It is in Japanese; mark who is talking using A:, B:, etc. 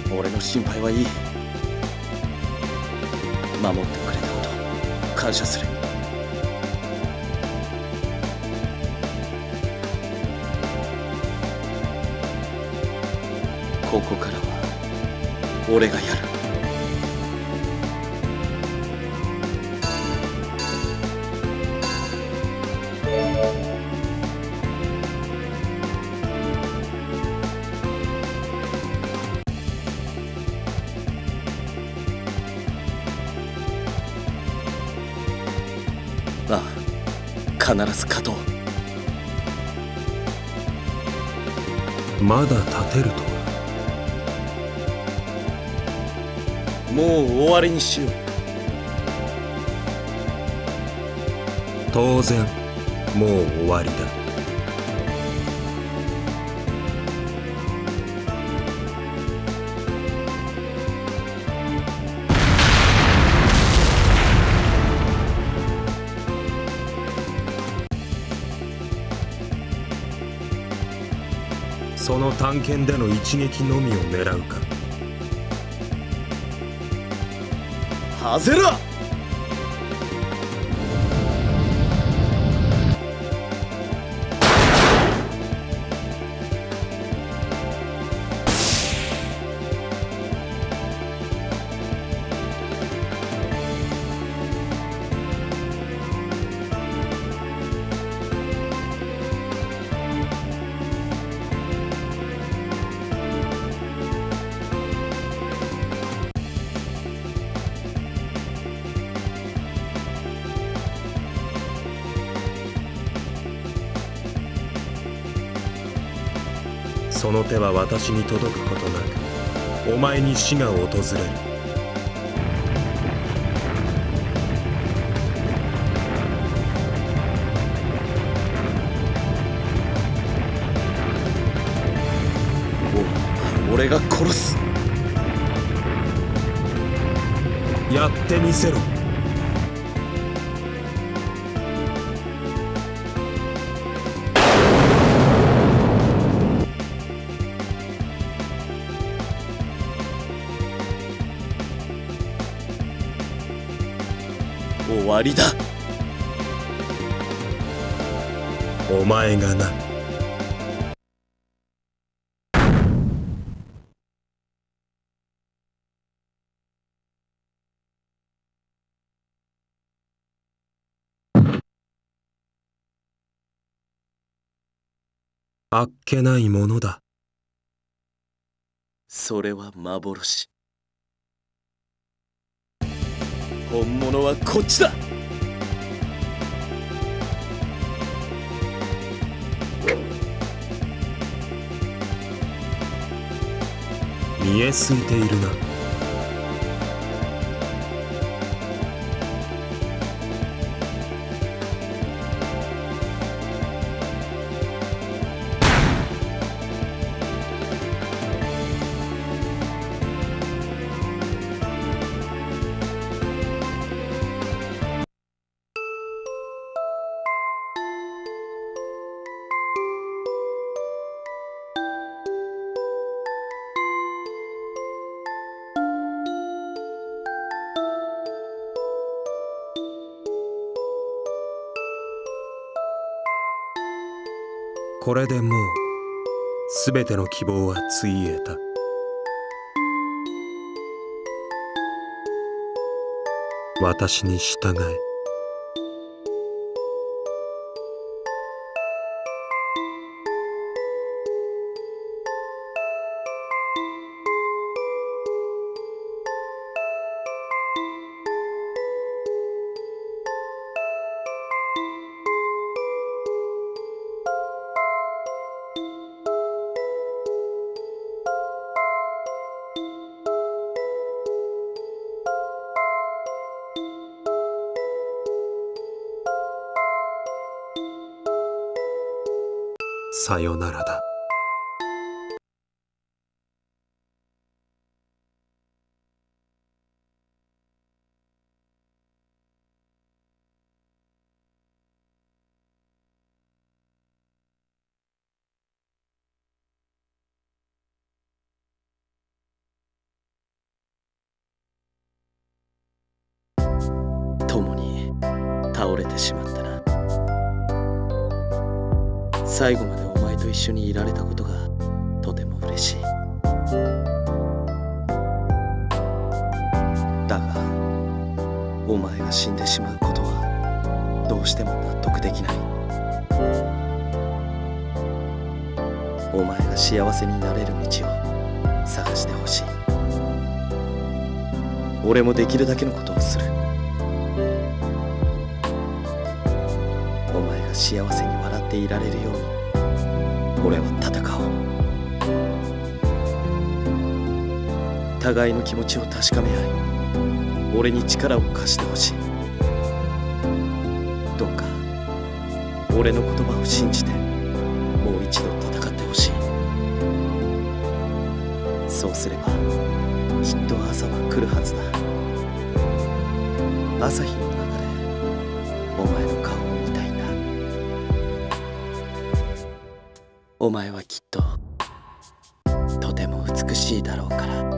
A: 俺の心配はいい。守ってくれたこと感謝する。ここからは俺がやる。ああ、必ず勝とう。
B: まだ立てるとは。
A: もう終わりにしよう。
B: 当然もう終わりだ。その探検での一撃のみを狙うか。
A: ハゼラ！
B: その手は私に届くことなく、お前に死が訪れる。
A: 俺が殺す。
B: やってみせろ。
A: 終わりだ。
B: お前がな。あっけないものだ。
A: それは幻。本物はこっちだ。
B: 見えすいているな。これでもうすべての希望はついえた。私に従え。さよならだ。
A: 倒れてしまったな。最後までお前と一緒にいられたことがとても嬉しい。だがお前が死んでしまうことはどうしても納得できない。お前が幸せになれる道を探してほしい。俺もできるだけのことをする。お前が幸せに笑っていられるように俺は戦おう。互いの気持ちを確かめ合い、俺に力を貸してほしい。どうか俺の言葉を信じてもう一度戦ってほしい。そうすればきっと朝は来るはずだ。朝日の中でお前の顔を見たいんだ。お前はきっととても美しいだろうから。